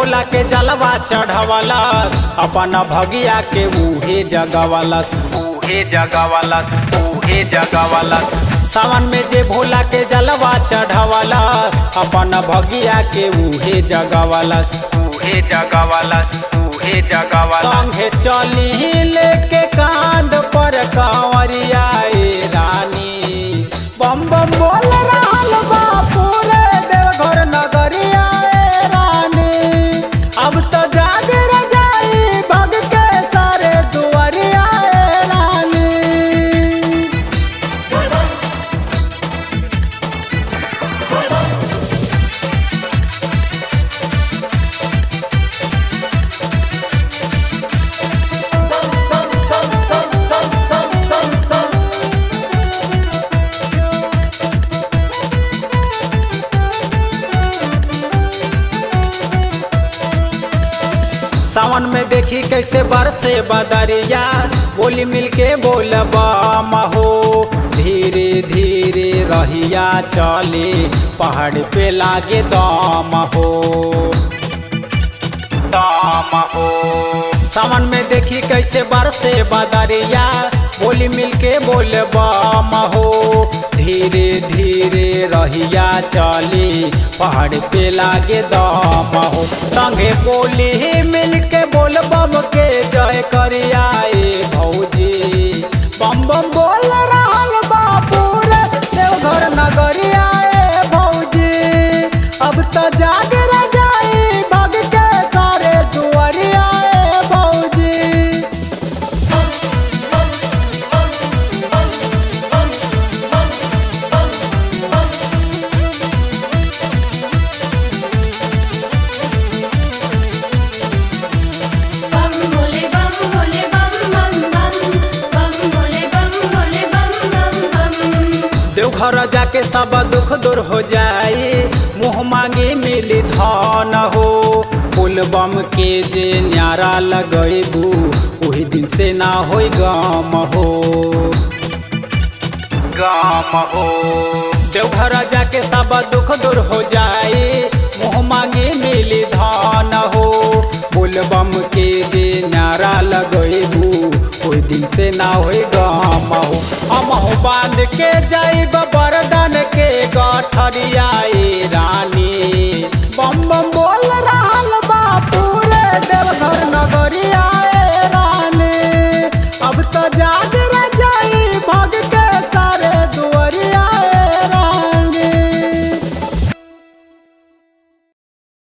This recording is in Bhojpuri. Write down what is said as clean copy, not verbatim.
भोला के जलवा चढ़वला अपन भगिया के उहे जगवला उहे जगवला उहे जगवला। सावन में जे भोला के जलवा चढ़वला अपन भगिया के उहे जगवला उहे जगवला उहे जगवला। संगे चली लेके कांध पर कांवरिया रानी बम बम बोल रहल बा पूरे देवघर नगरिया रानी। अब तो जाग जाई भग के सारे दुआरिया रानी। सावन में देखी कैसे बरसे बदरिया बोली मिलके बोल बम हो। धीरे धीरे रहिया चले पहाड़ पे लागे दम हो दम हो। सावन में देखी कैसे बरसे बदरिया बोली मिलके बोल बम हो। धीरे धीरे रहिया चली पहाड़ पे लागे दम हो। संगे बोली मिलके बोल बम के जय करिया भौजी बम बम बोल रहल बा पूरे देवघर नगरिया भौजी। अब तो जाग जाई भग के सारे दुआरिया भौजी। देवघर जाके सब दुख दूर हो जाई मुँह मांगी मिली धन हो। फूल बम के जे न्यारा लगेबू वही दिन से ना होई गम हो गम हो। देवघर जाके सब दुख दूर हो जाई मुँह मांगी मिली धन हो। फूल बम के जे न्यारा लगेबू कोई दिन से ना होई गम हो। हम बांध के जाइब बरदन के गठरिया रानी।